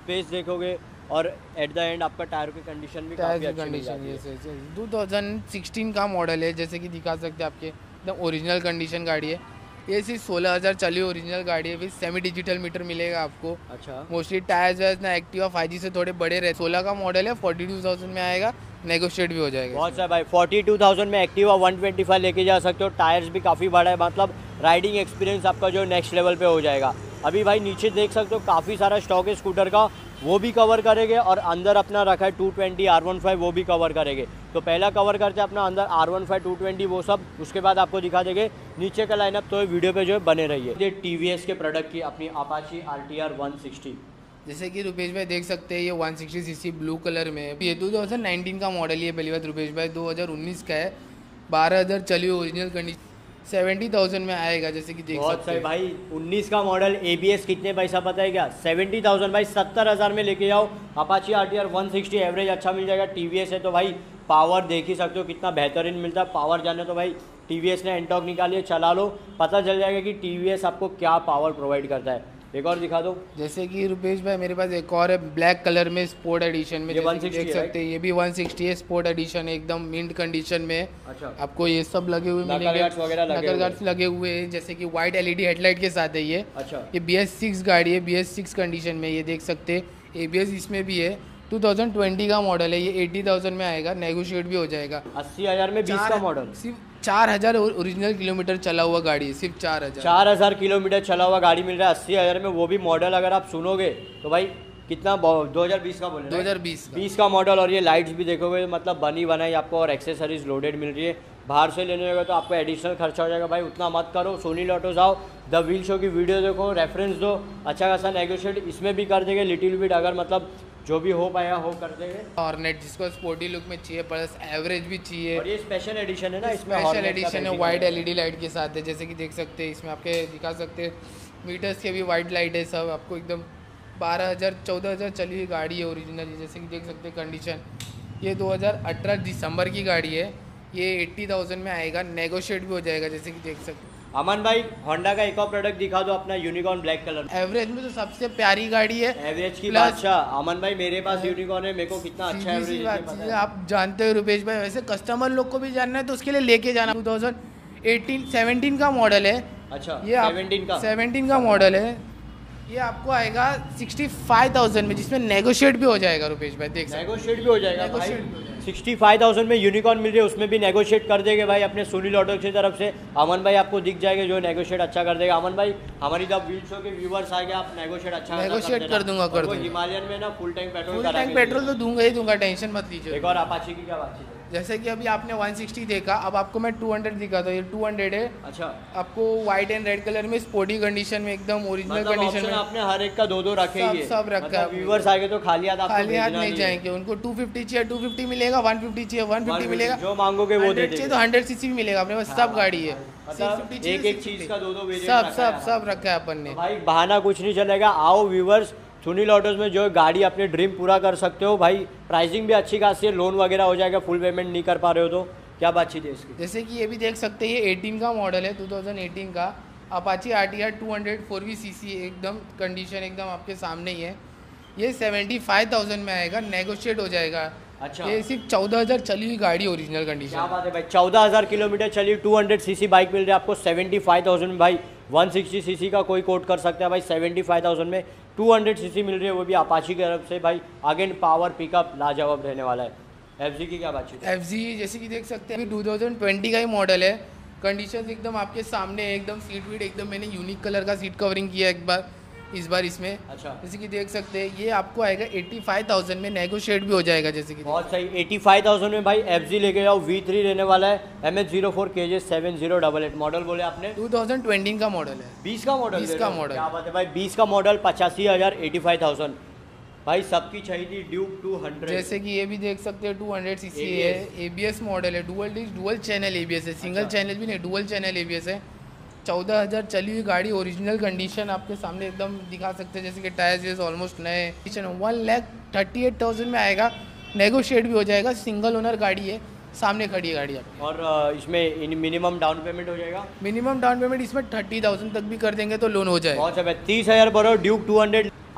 Speaker 1: स्पेस देखोगे और एट द एंड आपका टायर की कंडीशन भी काफी
Speaker 2: टायर की
Speaker 1: अच्छी मिल जाती
Speaker 2: कंडीशन
Speaker 1: है।
Speaker 2: ये टू थाउजेंड सिक्सटीन का मॉडल है, जैसे कि दिखा सकते हैं आपके एकदम ओरिजिनल कंडीशन गाड़ी है। ये सिर्फ सोलह हज़ार चली ओरिजिनल गाड़ी है, फिर सेमी डिजिटल मीटर मिलेगा आपको।
Speaker 1: अच्छा,
Speaker 2: मोस्टली टायर्स वायर्स ना एक्टिवा फाइव जी से थोड़े बड़े रहे। सोलह का मॉडल है, फोर्टी टू थाउजेंड में आएगा, नेगोशिएट भी हो जाएगा।
Speaker 1: बहुत सारा भाई फोर्टी टू थाउजेंड में एक्टिवा वन ट्वेंटी फाइव लेके जा सकते हो। टायर्स भी काफ़ी बड़ा है, मतलब राइडिंग एक्सपीरियंस आपका जो नेक्स्ट लेवल पे हो जाएगा। अभी भाई नीचे देख सकते हो काफ़ी सारा स्टॉक है स्कूटर का, वो भी कवर करेंगे और अंदर अपना रखा है two twenty R one five, वो भी कवर करेंगे। तो पहला कवर करते हैं अपना अंदर R one five two twenty वो सब, उसके बाद आपको दिखा देंगे नीचे का लाइनअप। तो वीडियो पे जो है बने रहिए। ये टीवीएस के प्रोडक्ट की अपनी अपाची आरटीआर वन सिक्सटी,
Speaker 2: जैसे कि रुपेश भाई देख सकते हैं ये one sixty CC blue colour में है। ये टू थाउजेंड नाइनटीन का मॉडल है। पहली बात रुपेश भाई दो हज़ार उन्नीस का है, बारह हज़ार चली हुई ओरिजिनल कंडीशन, सेवेंटी थाउजेंड में आएगा। जैसे कि देख
Speaker 1: बहुत
Speaker 2: सकते
Speaker 1: सही
Speaker 2: हैं
Speaker 1: भाई। उन्नीस का मॉडल, एबीएस कितने पैसा पता है क्या? सेवेंटी थाउजेंड भाई, सत्तर हज़ार में लेके जाओ। Apache RTR one sixty average अच्छा मिल जाएगा। टीवीएस है तो भाई पावर देख ही सकते हो कितना बेहतरीन मिलता है। पावर जाने तो भाई टीवीएस ने एंटॉक निकाली है, चला लो, पता चल जाएगा कि टीवीएस आपको क्या पावर प्रोवाइड करता है। एक और दिखा दो।
Speaker 2: जैसे कि रुपेश भाई मेरे पास एक और है ब्लैक कलर में स्पोर्ट एडिशन में,
Speaker 1: ये
Speaker 2: जैसे
Speaker 1: वन
Speaker 2: कि
Speaker 1: सिक्सटी
Speaker 2: देख
Speaker 1: है,
Speaker 2: सकते हैं ये भी वन सिक्सटी है, स्पोर्ट एडिशन है, एकदम मिंट कंडीशन में।
Speaker 1: अच्छा,
Speaker 2: आपको ये सब लगे हुए
Speaker 1: नकल
Speaker 2: मिलेंगे,
Speaker 1: गार्ड्स वगैरह लगे
Speaker 2: नकल
Speaker 1: हुए
Speaker 2: गार्ड्स लगे हुए हैं, जैसे कि वाइट एलईडी हेडलाइट के साथ है ये।
Speaker 1: अच्छा,
Speaker 2: ये बी एस सिक्स गाड़ी है, बी एस सिक्स कंडीशन में, ये देख सकते हैं। ए बी एस इसमें भी है, टू थाउजेंड ट्वेंटी का मॉडल है, ये अस्सी हज़ार में आएगा, नेगोशिएट भी हो जाएगा।
Speaker 1: अस्सी हज़ार में बीस का मॉडल,
Speaker 2: सिर्फ चार हज़ार ओरिजिनल किलोमीटर चला हुआ गाड़ी है, सिर्फ चार हज़ार
Speaker 1: चार हज़ार किलोमीटर चला हुआ गाड़ी मिल रहा है अस्सी हज़ार में, वो भी मॉडल अगर आप सुनोगे तो भाई कितना, दो हज़ार बीस का बोले,
Speaker 2: दो हज़ार बीस का
Speaker 1: बीस का मॉडल। और ये लाइट्स भी देखोगे मतलब बनी बनाई आपको और एक्सेसरीज लोडेड मिल रही है। बाहर से लेने होगा तो आपको एडिशनल खर्चा हो जाएगा भाई, उतना मत करो। सोनी लॉटोस आओ, द व्हील शो की वीडियो देखो, रेफरेंस दो, अच्छा खासा नेगोशिएट इसमें भी कर देंगे लिटिल बिट, अगर मतलब जो भी हो पाया हो कर देंगे।
Speaker 2: हॉर्नेट जिसको स्पोर्टी लुक में चाहिए प्लस एवरेज भी चाहिए,
Speaker 1: और ये स्पेशल एडिशन है ना, इसमें
Speaker 2: स्पेशल
Speaker 1: Hornet का
Speaker 2: एडिशन है,
Speaker 1: painting
Speaker 2: वाइट
Speaker 1: है।
Speaker 2: एलईडी लाइट के साथ है। जैसे कि देख सकते हैं इसमें आपके दिखा सकते हैं मीटर्स के भी वाइट लाइट है, सब आपको एकदम बारह हज़ार चौदह हज़ार चली हुई गाड़ी है ओरिजिनल। जैसे कि देख सकते हैं कंडीशन, ये दो हज़ार अठारह दिसंबर की गाड़ी है, ये अस्सी हज़ार में आएगा, नेगोशिएट भी हो जाएगा। जैसे कि देख सकते हैं
Speaker 1: अमन भाई होंडा का एक और प्रोडक्ट दिखा दो अपना, यूनिकॉर्न ब्लैक कलर।
Speaker 2: एवरेज में तो सबसे प्यारी गाड़ी है,
Speaker 1: एवरेज की
Speaker 2: Plus-
Speaker 1: बादशाह अमन भाई, मेरे पास यूनिकॉर्न है, मेरे को कितना अच्छा
Speaker 2: सीधी सी
Speaker 1: एवरेज
Speaker 2: बात
Speaker 1: पता
Speaker 2: है,
Speaker 1: है।
Speaker 2: आप जानते हो रुपेश भाई, वैसे कस्टमर लोग को भी जानना है तो उसके लिए लेके जाना। टू थाउजेंड एटीन सेवनटीन का मॉडल है,
Speaker 1: अच्छा,
Speaker 2: ये
Speaker 1: सेवनटीन का
Speaker 2: सेवनटीन का मॉडल है, ये आपको आएगा सिक्सटी फाइव थाउजेंड में, जिसमें नेगोशिएट भी हो जाएगा रुपेश भाई, देख सकते हैं।
Speaker 1: नेगोशिएट भी हो जाएगा भाई।
Speaker 2: Negotiate भी हो जाएगा।
Speaker 1: सिक्सटी फाइव थाउजेंड में यूनिकॉर्न मिल रही है, उसमें भी नेगोशिएट कर देंगे भाई अपने सोनी लॉटो की तरफ से। अमन भाई आपको दिख जाएगा जो नेगोशिएट अच्छा कर देगा। अमन भाई हमारी जब व्हील शो के व्यूवर्स आ गए, आप नेगोशिएट अच्छा
Speaker 2: Negotiate कर दूंगा, कर दूंगा।
Speaker 1: हिमालयन में ना फुल टैंक पेट्रोल
Speaker 2: फुल
Speaker 1: करा
Speaker 2: टैंक
Speaker 1: के
Speaker 2: पेट्रोल तो दूंगा ही दूंगा, टेंशन मत लीजिए।
Speaker 1: एक और अपाची की क्या बातचीत है?
Speaker 2: जैसे कि अभी आपने वन सिक्सटी देखा, अब आपको मैं टू हंड्रेड दिखाता हूँ। ये टू हंड्रेड है,
Speaker 1: अच्छा,
Speaker 2: आपको व्हाइट एंड रेड कलर में स्पोर्टी कंडीशन में, एकदम ओरिजिनल
Speaker 1: मतलब
Speaker 2: कंडीशन
Speaker 1: ऑप्शन
Speaker 2: में।
Speaker 1: आपने हर एक का दो दो रखे
Speaker 2: सब-
Speaker 1: ही है।
Speaker 2: सब रखा है
Speaker 1: मतलब व्यूवर्स आएंगे तो खाली हाथ आपको
Speaker 2: खाली हाथ
Speaker 1: भेजना
Speaker 2: नहीं
Speaker 1: है।
Speaker 2: जाएंगे, उनको टू फिफ्टी चाहिए टू फिफ्टी मिलेगा, वन फिफ्टी चाहिए वन फिफ्टी मिलेगा,
Speaker 1: जो मांगोगे वो दे
Speaker 2: हंड्रेड चाहिए
Speaker 1: देंगे।
Speaker 2: तो हंड्रेड सीसी भी मिलेगा अपने पास, सब गाड़ी है।
Speaker 1: मतलब
Speaker 2: सिक्स फिफ्टी
Speaker 1: एक
Speaker 2: चाहिए,
Speaker 1: एक
Speaker 2: सिक्स
Speaker 1: चीज
Speaker 2: फिफ्टी।
Speaker 1: का दो दो वेरिएंट
Speaker 2: सब
Speaker 1: रखा है
Speaker 2: सब सब रखा है अपन ने।
Speaker 1: भाई बहाना कुछ नहीं चलेगा, आओ व्यूवर्स सोनी लॉटोस में जो है गाड़ी अपने ड्रीम पूरा कर सकते हो भाई। प्राइसिंग भी अच्छी खासी है, लोन वगैरह हो जाएगा, फुल पेमेंट नहीं कर पा रहे हो तो क्या बातचीत है इसकी?
Speaker 2: जैसे कि ये भी देख सकते हैं, ये एटीन का मॉडल है, टू थाउजेंड एटीन का Apache R T R two hundred four V C C, एकदम कंडीशन एकदम आपके सामने ही है। ये सेवेंटी फाइव थाउजेंड में आएगा, नेगोशिएट हो जाएगा।
Speaker 1: अच्छा,
Speaker 2: ये सिर्फ चौदह हज़ार चली हुई गाड़ी ओरिजिनल
Speaker 1: क्या
Speaker 2: कंडीशन।
Speaker 1: बात है भाई। चौदह हज़ार किलोमीटर चली टू हंड्रेड सीसी बाइक मिल रही है आपको सेवेंटी फाइव थाउजेंड में भाई। वन सिक्सटी सीसी का कोई कोट कर सकता है भाई, सेवेंटी फाइव थाउजेंड में टू हंड्रेड सीसी मिल रही है, वो भी अपाची की तरफ से भाई। अगेन पावर पिकअप लाजवाब रहने वाला है। एफजी की क्या बातचीत है?
Speaker 2: एफ जी जैसे कि देख सकते हैं, टू थाउजेंड ट्वेंटी का ही मॉडल है, कंडीशन एकदम आपके सामने है, एकदम सीट वीट एकदम मैंने यूनिक कलर का सीट कवरिंग किया एक बार इस बार इसमें।
Speaker 1: अच्छा,
Speaker 2: जैसे कि देख सकते हैं, ये आपको आएगा एट्टी फाइव थाउजेंड में, नेगोशिएट भी हो जाएगा। जैसे कि
Speaker 1: बहुत सही, एटी फाइव थाउजेंड में भाई एफजी लेके जाओ। वी थ्री रहने वाला है, M H zero four K J seven zero double eight model बोले आपने,
Speaker 2: टू थाउजेंड ट्वेंटी का मॉडल है।
Speaker 1: बीस का मॉडल
Speaker 2: बीस
Speaker 1: दे
Speaker 2: का
Speaker 1: रहे हो?
Speaker 2: मॉडल।
Speaker 1: क्या बात है भाई, बीस का मॉडल पचासी हज़ार एटी फाइव थाउजेंड भाई। सबकी चाहिए थी ड्यूक टू हंड्रेड।
Speaker 2: जैसे कि ये भी देख सकते हैं, two hundred CC
Speaker 1: A B S
Speaker 2: है, एबीएस मॉडल है, dual disc dual channel ABS है, सिंगल
Speaker 1: अच्छा।
Speaker 2: चैनल भी नहीं, डुअल चैनल एबीएस है। चौदह हज़ार चली हुई गाड़ी, ओरिजिनल कंडीशन आपके सामने एकदम दिखा सकते हैं। जैसे कि टायर्स जैसे ऑलमोस्ट नए, one lakh thirty eight thousand में आएगा, नेगोशिएट भी हो जाएगा। सिंगल ओनर गाड़ी है, सामने खड़ी है गाड़ी आपकी।
Speaker 1: और अ, इसमें मिनिमम डाउन पेमेंट हो जाएगा।
Speaker 2: मिनिमम डाउन पेमेंट इसमें थर्टी थाउजेंड तक भी कर देंगे तो लोन हो जाएगा।
Speaker 1: बहुत सब है, तीस हज़ार भरो ड्यूक टू हंड्रेड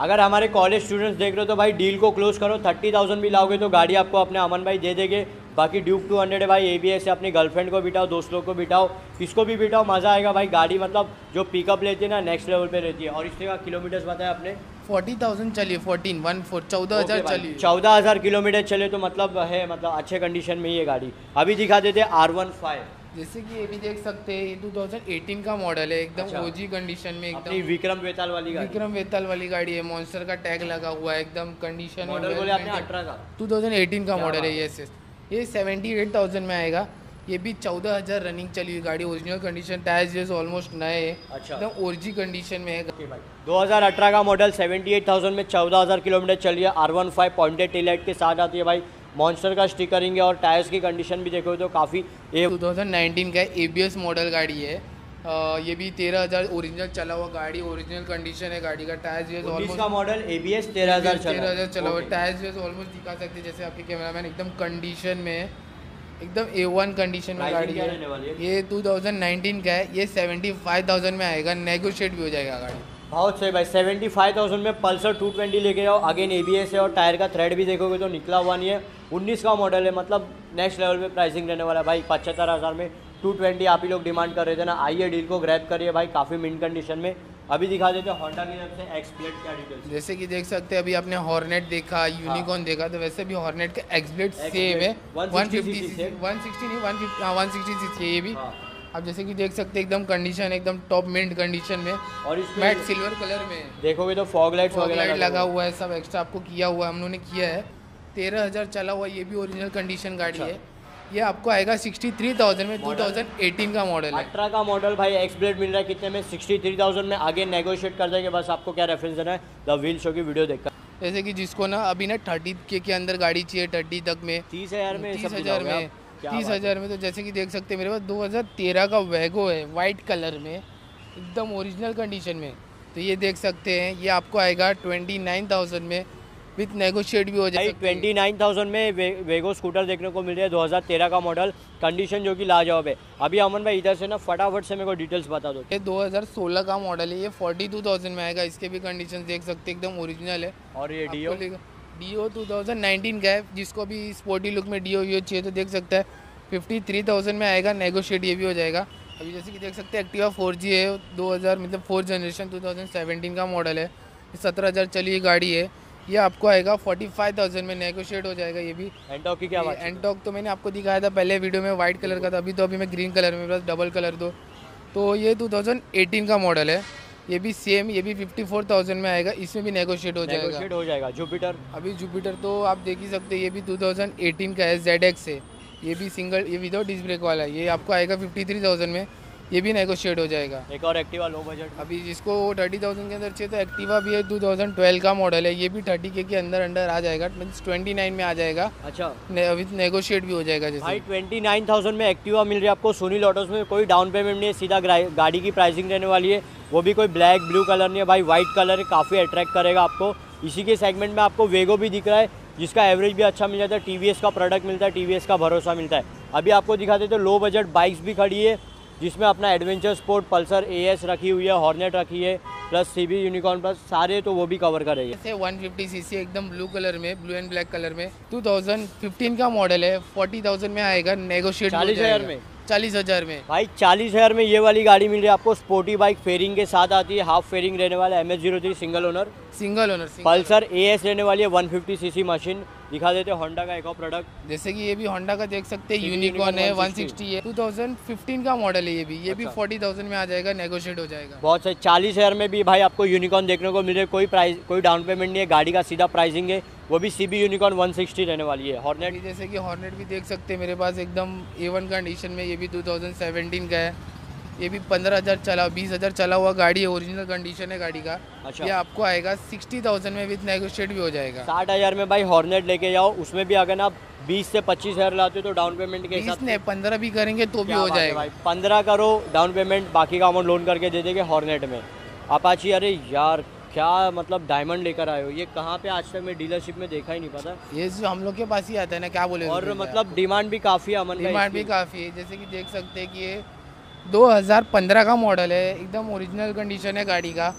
Speaker 1: अगर हमारे कॉलेज स्टूडेंट्स देख रहे हो तो भाई डील को क्लोज करो, थर्टी थाउजेंड भी लाओगे तो गाड़ी आपको अपने अमन भाई दे देंगे। बाकी ड्यूक टू हंड्रेड है भाई, ए बी एस है, अपनी गर्लफ्रेंड को बिठाओ, दोस्तों को बिठाओ, किसको भी बिठाओ, मज़ा आएगा भाई। गाड़ी मतलब जो पिकअप लेती है ना नेक्स्ट लेवल पे रहती है। और इसके का किलोमीटर्स बताया आपने
Speaker 2: फोर्टी थाउजेंड चलिए, फोर्टीन वन फोर चौदह हज़ार चलिए,
Speaker 1: चौदह हज़ार किलोमीटर चले तो मतलब है, मतलब अच्छे कंडीशन में ये गाड़ी। अभी दिखा देते आर वन फाइव,
Speaker 2: जैसे कि ये भी देख सकते हैं, ये टू थाउजेंड एटीन का मॉडल है, एकदम
Speaker 1: अच्छा।
Speaker 2: ओजी कंडीशन में, एकदम
Speaker 1: अपनी विक्रम वेताल वाली गाड़ी,
Speaker 2: विक्रम वेताल वाली गाड़ी है, मॉन्स्टर का टैग लगा हुआ है, एकदम कंडीशन में।
Speaker 1: मॉडल बोले आपने अठारह का,
Speaker 2: टू थाउजेंड एटीन का मॉडल है ये। ये सेवेंटी एट थाउजेंड में आएगा। ये भी चौदह हज़ार रनिंग चली हुई गाड़ी, ओरिजिनल कंडीशन, टायर्स जैसे ऑलमोस्ट नए है,
Speaker 1: अच्छा।
Speaker 2: एकदम ओरिजिनल कंडीशन में है।
Speaker 1: दो हज़ार अठारह का मॉडल, सेवेंटी एट थाउजेंड में चौदह हज़ार किलोमीटर चली है। R one five pointed taillight के साथ आती है भाई, मॉन्स्टर का स्टिकरिंग है और टायर्स की कंडीशन भी देखो तो काफ़ी।
Speaker 2: टू थाउजेंड नाइनटीन का ए बी एस मॉडल गाड़ी है। आ, ये भी तेरह हज़ार ओरिजिनल चला हुआ गाड़ी, ओरिजिनल कंडीशन है गाड़ी का। टायर्स
Speaker 1: ऑलमोस्ट का मॉडल ए बी एस तेरह हज़ार
Speaker 2: तेरह हज़ार चला हुआ, टायर्स ऑलमोस्ट दिखा सकते हैं जैसे आपके कैमरामैन, एकदम कंडीशन में, एकदम ए वन कंडीशन में गाड़ी है। ये टू थाउजेंड नाइनटीन का है। ये सेवेंटी फाइव थाउजेंड में आएगा, नेगोशिएट भी हो जाएगा गाड़ी।
Speaker 1: बहुत सही भाई, सेवेंटी फाइव थाउजेंड में पल्सर टू ट्वेंटी लेके जाओ। अगेन ए बी एस है और टायर का थ्रेड भी देखोगे तो निकला हुआ नहीं है। उन्नीस का मॉडल है, मतलब नेक्स्ट लेवल पे प्राइसिंग रहने वाला है भाई। पचहत्तर हज़ार में टू ट्वेंटी आप ही लोग डिमांड कर रहे थे ना, आइए डील को ग्रैब करिए भाई, काफ़ी मिंट कंडीशन में। अभी दिखा देते हैं होंडा की तरफ से एक्स प्लेट क्या डिटेल्स।
Speaker 2: जैसे कि देख सकते हैं, अभी आपने हॉर्नेट देखा, यूनिकॉर्न देखा, तो वैसे भी हॉर्नेट का एक्स प्लेट सेम है, one fifty CC, one sixty नहीं वन फिफ्टी, हाँ वन सिक्सटी सीसी है ये भी। आप जैसे कि देख सकते हैं, एकदम कंडीशन, एकदम टॉप मिंट कंडीशन में, और इसमें मैट सिल्वर कलर में
Speaker 1: देखोगे तो फॉग लाइट्स वगैरह
Speaker 2: लगा हुआ है, सब एक्स्ट्रा आपको किया हुआ है, हम लोगों ने किया है। तेरह हज़ार चला हुआ, ये भी ओरिजिनल कंडीशन गाड़ी है। ये आपको आएगा सिक्सटी थ्री थाउजेंड में, टू थाउजेंड एटीन का मॉडल है।
Speaker 1: अठारह का मॉडल भाई, एक्स ब्लेड मिल रहा है कितने में, सिक्सटी थ्री थाउजेंड में। आगे नेगोशिएट कर देंगे, बस आपको क्या रेफरेंस देना है, द व्हील शो की वीडियो देखकर।
Speaker 2: जैसे कि जिसको ना अभी ना थर्टी के के अंदर गाड़ी चाहिए, थर्टी तक में,
Speaker 1: तीस हज़ार में,
Speaker 2: तीस हज़ार में, तीस हज़ार में, तो जैसे कि देख सकते हैं मेरे पास दो हज़ार तेरह का वैगो है, वाइट कलर में, एकदम ओरिजिनल कंडीशन में। तो ये देख सकते हैं, ये आपको आएगा ट्वेंटी नाइन थाउजेंड में, विथ नेगोशिएट भी हो जाएगा।
Speaker 1: ट्वेंटी नाइन थाउजेंड में वे, वेगो स्कूटर देखने को मिल रहा है, दो हज़ार तेरह का मॉडल, कंडीशन जो कि लाजवाब है। अभी अमन भाई इधर से ना फटाफट से मेरे को डिटेल्स बता दो।
Speaker 2: ये दो हज़ार सोलह का मॉडल है, ये फोर्टी टू थाउजेंड में आएगा। इसके भी कंडीशन देख सकते हैं, एकदम ओरिजिनल है।
Speaker 1: और ये Dio
Speaker 2: Dio two thousand nineteen का है, जिसको भी स्पोर्टी लुक में डीओ वीओ चाहिए तो देख सकता है, फिफ्टी थ्री थाउजेंड में आएगा, नेगोशिएट ये भी हो जाएगा। अभी जैसे कि देख सकते हैं, एक्टिवा फोर जी है, दो हज़ार मतलब fourth generation, two thousand seventeen का मॉडल है, सत्रह हज़ार चली हुई गाड़ी है। ये आपको आएगा फोर्टी फाइव थाउजेंड में, नेगोशिएट हो जाएगा ये भी।
Speaker 1: एंटॉक की क्या बात है?
Speaker 2: एंटॉक तो मैंने आपको दिखाया था पहले वीडियो में, वाइट कलर का था, अभी तो अभी मैं ग्रीन कलर में, बस डबल कलर दो। तो ये टू थाउजेंड एटीन का मॉडल है, ये भी सेम, ये भी फिफ्टी फोर थाउजेंड में आएगा, इसमें भी नेगोशिएट हो जाएगा।
Speaker 1: नेगोशिएट हो जाएगा। जुपिटर,
Speaker 2: अभी जुपिटर तो आप देख ही सकते हैं, ये भी टू थाउजेंड एटीन का है, जेड एक्स है, ये भी सिंगल, ये विदाउट डिस्क ब्रेक वाला है। ये आपको आएगा फिफ्टी थ्री थाउजेंड में, ये भी नेगोशिएट हो जाएगा।
Speaker 1: एक और एक्टिवा लो बजट,
Speaker 2: अभी जिसको थर्टी थाउजेंड के अंदर चाहिए तो एक्टिवा भी है, टू थाउजेंड ट्वेल्व का मॉडल है, ये भी थर्टी के के अंदर अंडर आ जाएगा, मीन्स ट्वेंटी नाइन में आ जाएगा।
Speaker 1: अच्छा,
Speaker 2: विथ नेगोशिएट भी हो जाएगा। जैसे
Speaker 1: भाई ट्वेंटी नाइन थाउजेंड में एक्टिवा मिल रही है आपको सुनील ऑटोस में, कोई डाउन पेमेंट नहीं है, सीधा गाड़ी की प्राइसिंग रहने वाली है, वो भी कोई ब्लैक ब्लू कलर नहीं है भाई, वाइट कलर है, काफ़ी अट्रैक्ट करेगा आपको। इसी के सेगमेंट में आपको वेगो भी दिख रहा है, जिसका एवरेज भी अच्छा मिल जाता है, टीवीएस का प्रोडक्ट मिलता है, टीवीएस का भरोसा मिलता है। अभी आपको दिखाते तो लो बजट बाइक्स भी खड़ी है, जिसमें अपना एडवेंचर स्पोर्ट, पल्सर एएस रखी हुई है, हॉर्नेट रखी है, प्लस सीबी यूनिकॉर्न प्लस सारे, तो वो भी कवर करेंगे।
Speaker 2: जैसे वन फिफ्टी सीसी एकदम ब्लू कलर में, ब्लू एंड ब्लैक कलर में, टू थाउजेंड फिफ्टीन का मॉडल है, फोर्टी थाउजेंड में आएगा, नेगोशिएट
Speaker 1: चालीस हज़ार में,
Speaker 2: चालीस हज़ार में
Speaker 1: भाई चालीस हज़ार में ये वाली गाड़ी मिल रही है आपको। स्पोर्टी बाइक फेयरिंग के साथ आती है, हाफ फेयरिंग रहने वाला है, M H zero three single owner,
Speaker 2: single owner
Speaker 1: Pulsar AS रहने वाली है, वन फिफ्टी सीसी मशीन। दिखा देते हैं होंडा का एक और प्रोडक्ट,
Speaker 2: जैसे कि ये भी होंडा का देख सकते हैं, यूनिकॉर्न है, वन सिक्सटी है, टू थाउजेंड फिफ्टीन का मॉडल है, ये भी ये भी फोर्टी थाउजेंड में आ जाएगा, नेगोशिएट हो जाएगा।
Speaker 1: बहुत सही, चालीस हज़ार में भी भाई आपको यूनिकॉर्न देखने को मिल रहा है, कोई प्राइस, कोई डाउन पेमेंट नहीं है, गाड़ी का सीधा प्राइसिंग है, वो भी सीबी यूनिकॉर्न वन सिक्सटी रहने वाली है। हॉर्नेट,
Speaker 2: जैसे कि हॉर्नेट भी देख सकते हैं मेरे पास एकदम ए वन कंडीशन में, ये भी टू थाउजेंड सेवेंटीन का है, ये भी पंद्रह हज़ार चला बीस हज़ार चला हुआ गाड़ी है, ओरिजिनल कंडीशन है गाड़ी का।
Speaker 1: अच्छा,
Speaker 2: ये आपको आएगा सिक्सटी थाउजेंड में, विथ नेगोशिएट भी हो जाएगा।
Speaker 1: साठ हज़ार में भाई हॉर्नेट लेके जाओ, उसमें भी अगर आप बीस से पच्चीस हज़ार लाते हो तो डाउन पेमेंट के हिसाब से
Speaker 2: पंद्रह भी करेंगे तो भी हो जाएगा
Speaker 1: भाई। पंद्रह करो डाउन पेमेंट, बाकी का अमाउंट लोन करके दे देंगे हॉर्नेट में। अपाची, अरे यार क्या मतलब डायमंड लेकर आए हो, ये कहाँ पे आज तक मैं डीलरशिप में देखा ही नहीं पता।
Speaker 2: ये जो हम लोग के पास ही आता है ना, क्या बोले,
Speaker 1: और मतलब डिमांड भी काफ़ी है अमन,
Speaker 2: डिमांड भी काफ़ी है। जैसे कि देख सकते हैं कि ये दो हज़ार पंद्रह का मॉडल है, एकदम ओरिजिनल कंडीशन है गाड़ी का,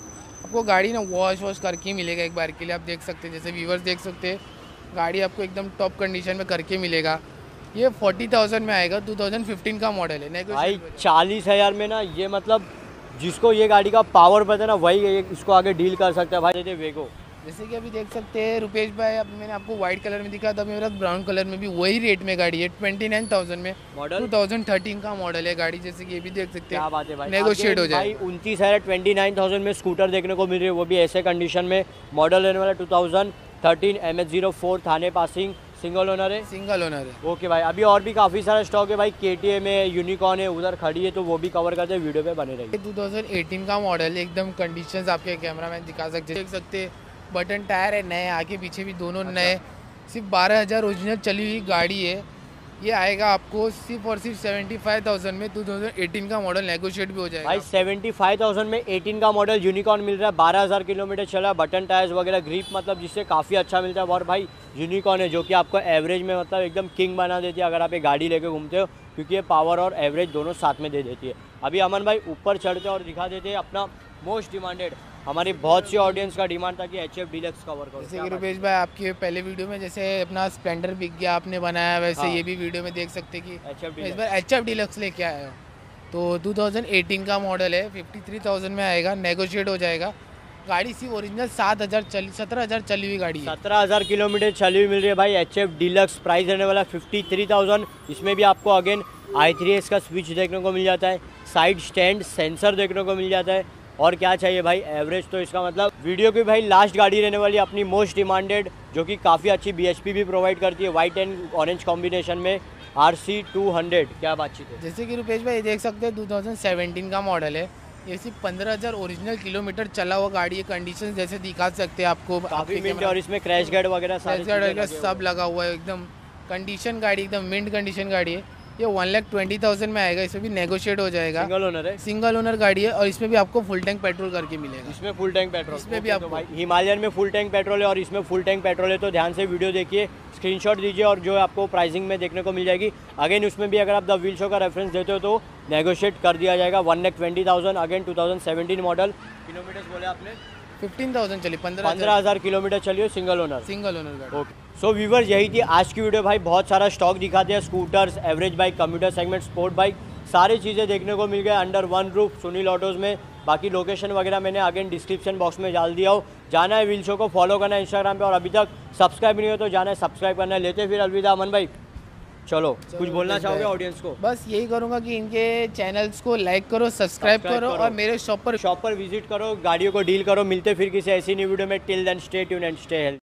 Speaker 2: आपको गाड़ी ना वॉश वॉश करके ही मिलेगा एक बार के लिए, आप देख सकते हैं, जैसे व्यूवर्स देख सकते हैं गाड़ी आपको एकदम टॉप कंडीशन में करके मिलेगा। ये फोर्टी थाउजेंड में आएगा, टू थाउजेंड फिफ्टीन का मॉडल है।
Speaker 1: भाई चालीस हज़ार में ना ये मतलब जिसको ये गाड़ी का पावर पता है ना वही ये इसको आगे डील कर सकता है भाई। वेगो
Speaker 2: जैसे कि अभी देख सकते हैं रुपेश भाई, अब मैंने आपको व्हाइट कलर में दिखा था, मेरे पास ब्राउन कलर में भी वही रेट में गाड़ी है, ट्वेंटी नाइन थाउजेंड में मॉडल, टू थाउजेंड थर्टीन का मॉडल है गाड़ी। जैसे कि ये भी देख सकते हैं,
Speaker 1: क्या बात है भाई,
Speaker 2: नेगोशिएट हो जाए।
Speaker 1: उनतीस हज़ार ट्वेंटी नाइन थाउजेंड में स्कूटर देखने को मिल रही है, वो भी ऐसे कंडीशन में। मॉडल रहने वाला two thousand thirteen M H zero four Thane passing, single owner है।
Speaker 2: सिंगल ओनर है।
Speaker 1: ओके भाई, अभी और भी काफ़ी सारा स्टॉक है भाई। के टी एम है, यूनिकॉर्न है उधर खड़ी है, तो वो भी कवर करते हैं, वीडियो पे बने रहिए।
Speaker 2: टू थाउजेंड एटीन का मॉडल है, एकदम कंडीशंस आपके कैमरा मैन दिखा सकते देख सकते हैं। बटन टायर है नए, आगे पीछे भी दोनों
Speaker 1: अच्छा।
Speaker 2: नए। सिर्फ बारह हज़ार ओरिजिनल चली हुई गाड़ी है। ये आएगा आपको सिर्फ और सिर्फ सेवेंटी फाइव थाउजेंड में, टू थाउजेंड एटीन का मॉडल, नेगोशिएट भी हो जाएगा
Speaker 1: भाई। सेवेंटी फाइव थाउजेंड में एटीन का मॉडल यूनिकॉर्न मिल रहा है, बारह हज़ार किलोमीटर चला है, बटन टायर्स वगैरह, ग्रिप मतलब जिससे काफ़ी अच्छा मिलता है। और भाई यूनिकॉर्न है जो कि आपको एवरेज में मतलब एकदम किंग बना देती है अगर आप ये गाड़ी लेके घूमते हो, क्योंकि ये पावर और एवरेज दोनों साथ में दे देती है। अभी अमन भाई ऊपर चढ़ते और दिखा देते हैं अपना मोस्ट डिमांडेड, हमारी बहुत सी ऑडियंस का डिमांड था कि एच एफ डीलक्स कवर करो।
Speaker 2: जैसे कि रुपेश भाई आपके पहले वीडियो में जैसे अपना स्प्लेंडर बिक गया आपने बनाया, वैसे
Speaker 1: हाँ।
Speaker 2: ये भी वीडियो में देख सकते कि
Speaker 1: एच एफ
Speaker 2: इस बार एच एफ डीलक्स लेके आया हो। तो टू थाउजेंड एटीन का मॉडल है, फिफ्टी थ्री थाउजेंड में आएगा, नेगोशिएट हो जाएगा। गाड़ी सिर्फ ओरिजिनल सात हज़ार चली सत्रह हज़ार चली हुई गाड़ी है,
Speaker 1: सत्रह हज़ार किलोमीटर चली हुई मिल रही है भाई। एच एफ डीलक्स प्राइस रहने वाला फिफ्टी थ्री थाउजेंड। इसमें भी आपको अगेन आई थ्री एस का स्विच देखने को मिल जाता है, साइड स्टैंड सेंसर देखने को मिल जाता है, और क्या चाहिए भाई एवरेज। तो इसका मतलब वीडियो की भाई लास्ट गाड़ी रहने वाली अपनी मोस्ट डिमांडेड, जो कि काफ़ी अच्छी बी एच पी भी प्रोवाइड करती है, वाइट एंड ऑरेंज कॉम्बिनेशन में, आर सी टू हंड्रेड। क्या बातचीत है।
Speaker 2: जैसे कि रुपेश भाई देख सकते हैं टू थाउजेंड सेवेंटीन का मॉडल है, ये सिर्फ पंद्रह हज़ार ओरिजिनल किलोमीटर चला हुआ गाड़ी है। कंडीशन जैसे दिखा सकते हैं आपको,
Speaker 1: काफ़ी मिंट है और इसमें क्रैश गार्ड वगैरह सारे
Speaker 2: सब लगा हुआ है, एकदम कंडीशन गाड़ी, एकदम मिंट कंडीशन गाड़ी है। ये वन लाख ट्वेंटी थाउजेंड में आएगा, इसमें भी नेगोशिएट हो जाएगा।
Speaker 1: सिंगल ओनर है,
Speaker 2: सिंगल ओनर गाड़ी है, और इसमें भी आपको फुल टैंक पेट्रोल करके मिलेगा।
Speaker 1: इसमें फुल टैंक पेट्रोल,
Speaker 2: इसमें भी आपको
Speaker 1: भाई हिमालयन में फुल टैंक पेट्रोल है और इसमें फुल टैंक पेट्रोल है। तो ध्यान से वीडियो देखिए, स्क्रीनशॉट दीजिए और जो आपको प्राइसिंग में देखने को मिल जाएगी। अगेन उसमें भी अगर आप द व्हील शो का रेफरेंस देते हो तो नेगोशिएट कर दिया जाएगा। One lakh twenty thousand, again two thousand seventeen model, kilometres बोले आपने
Speaker 2: फिफ्टीन थाउजेंड चली, पंद्रह
Speaker 1: पंद्रह हज़ार किलोमीटर चली हो, सिंगल ओनर
Speaker 2: सिंगल ओनर गाड़ी।
Speaker 1: ओके, सो व्यूवर्स यही थी आज की वीडियो भाई। बहुत सारा स्टॉक दिखाते हैं, scooters, average bike, commuter segment, sport bike, सारी चीज़ें देखने को मिल गए under one roof Sunil Autos में। बाकी लोकेशन वगैरह मैंने अगेन डिस्क्रिप्शन बॉक्स में डाल दिया हो। जाना है व्हील शो को फॉलो करना है इंस्टाग्राम पे, और अभी तक सब्सक्राइब नहीं हो तो जाना है सब्सक्राइब करना है। लेते फिर अलविदा अमन भाई, चलो, चलो कुछ बोलना चाहोगे ऑडियंस को?
Speaker 2: बस यही करूँगा कि इनके चैनल्स को लाइक करो, सब्सक्राइब करो, करो और मेरे शॉप पर
Speaker 1: शॉप पर विजिट करो, गाड़ियों को डील करो। मिलते फिर किसी ऐसी न्यू वीडियो में। Till then stay tuned and stay healthy.